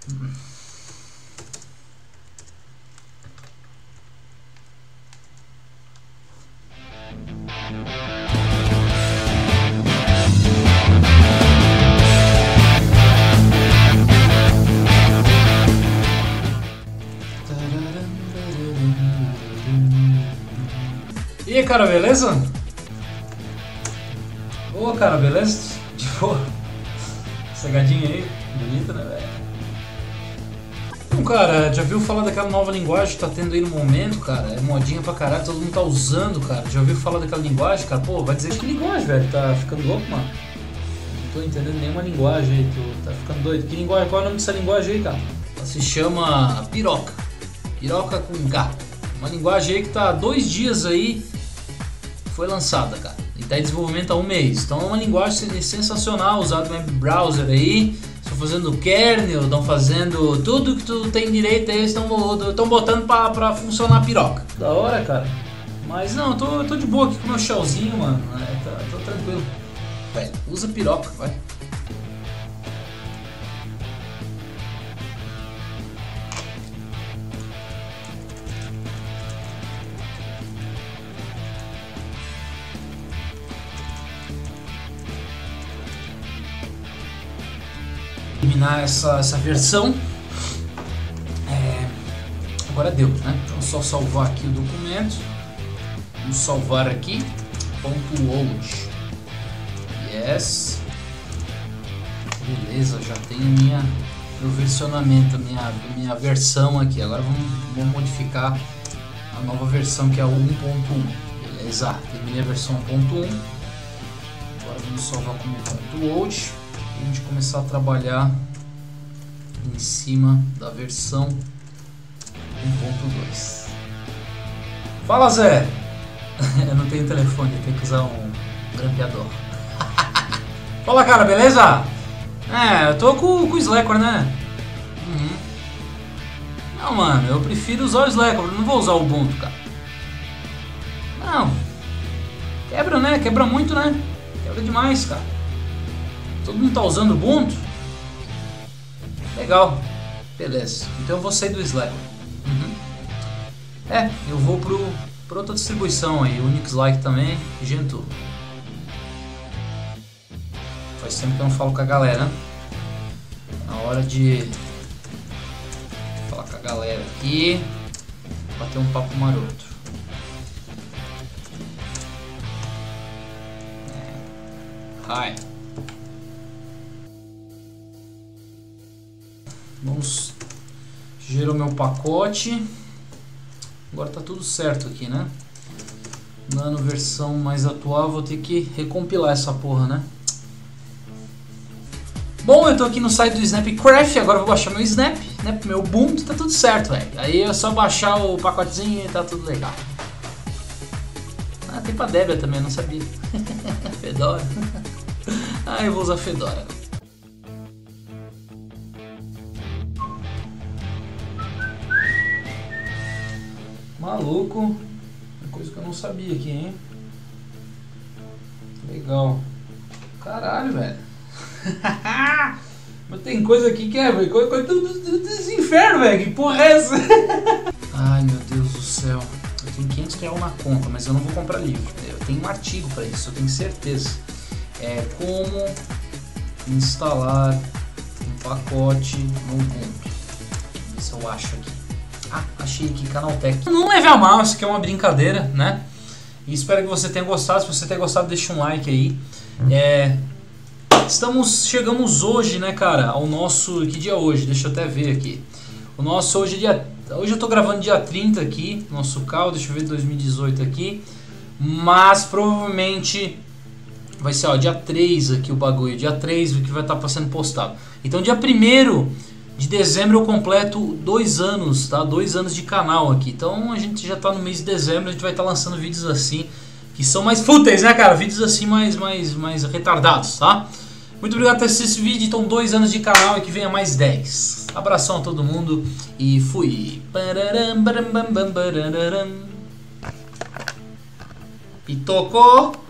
E aí, cara, beleza? Ô, cara, beleza? De boa? Cegadinha aí, bonita, né, velho? Então, cara, já viu falar daquela nova linguagem que tá tendo aí no momento, cara? É modinha pra caralho, todo mundo tá usando, cara. Já ouviu falar daquela linguagem, cara? Pô, vai dizer que linguagem, velho? Tá ficando louco, mano? Não tô entendendo nenhuma linguagem aí, tu tá ficando doido. Que linguagem? Qual é o nome dessa linguagem aí, cara? Ela se chama Piroca. Piroca com K. Uma linguagem aí que tá há 2 dias aí, foi lançada, cara. E tá em desenvolvimento há 1 mês. Então é uma linguagem sensacional, usada no web browser aí. Estão fazendo kernel, estão fazendo tudo que tu tem direito aí, estão botando pra funcionar a piroca. Da hora, cara. Mas não, eu tô de boa aqui com o meu shellzinho, mano. Tô tranquilo. Velho, usa piroca, vai. Terminar essa versão. Agora deu, né? Então é só salvar aqui o documento. Vamos salvar aqui. .old. Yes. Beleza, já tenho meu versionamento, minha versão aqui. Agora vamos modificar a nova versão, que é a 1.1. Beleza, terminei a versão 1.1. Agora vamos salvar como .old. A gente começar a trabalhar em cima da versão 1.2. Fala, Zé! Eu não tenho telefone, eu tenho que usar um grampeador. Fala, cara, beleza? Eu tô com o Slackware, né? Não, mano, eu prefiro usar o Slackware, não vou usar o Ubuntu, cara. Não. Quebra, né? Quebra muito, né? Quebra demais, cara. Todo mundo tá usando o Ubuntu? Legal. Beleza. Então eu vou sair do Slackware. Eu vou pra outra distribuição aí. Unix-like também. Gentoo. Faz tempo que eu não falo com a galera, né? Na hora de falar com a galera aqui. Bater um papo maroto. Hi. Vamos, gerou meu pacote. Agora tá tudo certo aqui, né? Nano versão mais atual, vou ter que recompilar essa porra, né? Bom, eu tô aqui no site do Snapcraft, agora eu vou baixar meu Snap, né? Pro meu Ubuntu, tá tudo certo, velho. Aí é só baixar o pacotezinho e tá tudo legal. Tem pra Debian também, não sabia. Fedora. Eu vou usar Fedora. Maluco, uma coisa que eu não sabia aqui, hein? Legal. Caralho, velho. Mas tem coisa aqui que é, velho, coisa dos infernos, velho. Que porra é essa? Ai, meu Deus do céu. Eu tenho 500 reais na conta, mas eu não vou comprar livro. Eu tenho um artigo pra isso, eu tenho certeza. É como instalar um pacote no Ubuntu. Vamos ver se eu acho aqui. Achei aqui, Canaltech. Não leve a mal, isso aqui é uma brincadeira, né? E espero que você tenha gostado. Se você tenha gostado, deixa um like aí. Chegamos hoje, né, cara, ao nosso... Que dia é hoje? Deixa eu até ver aqui. O nosso hoje é dia... Hoje eu tô gravando dia 30 aqui, nosso carro, deixa eu ver, 2018 aqui. Mas provavelmente vai ser, ó, dia 3 aqui o bagulho. Dia 3 que vai estar sendo postado. Então dia 1º de dezembro eu completo 2 anos, tá? 2 anos de canal aqui. Então a gente já tá no mês de dezembro, a gente vai estar lançando vídeos assim, que são mais fúteis, né, cara? Vídeos assim mais retardados, tá? Muito obrigado por ter assistido esse vídeo. Então 2 anos de canal e que venha mais 10. Abração a todo mundo e fui. E tocou.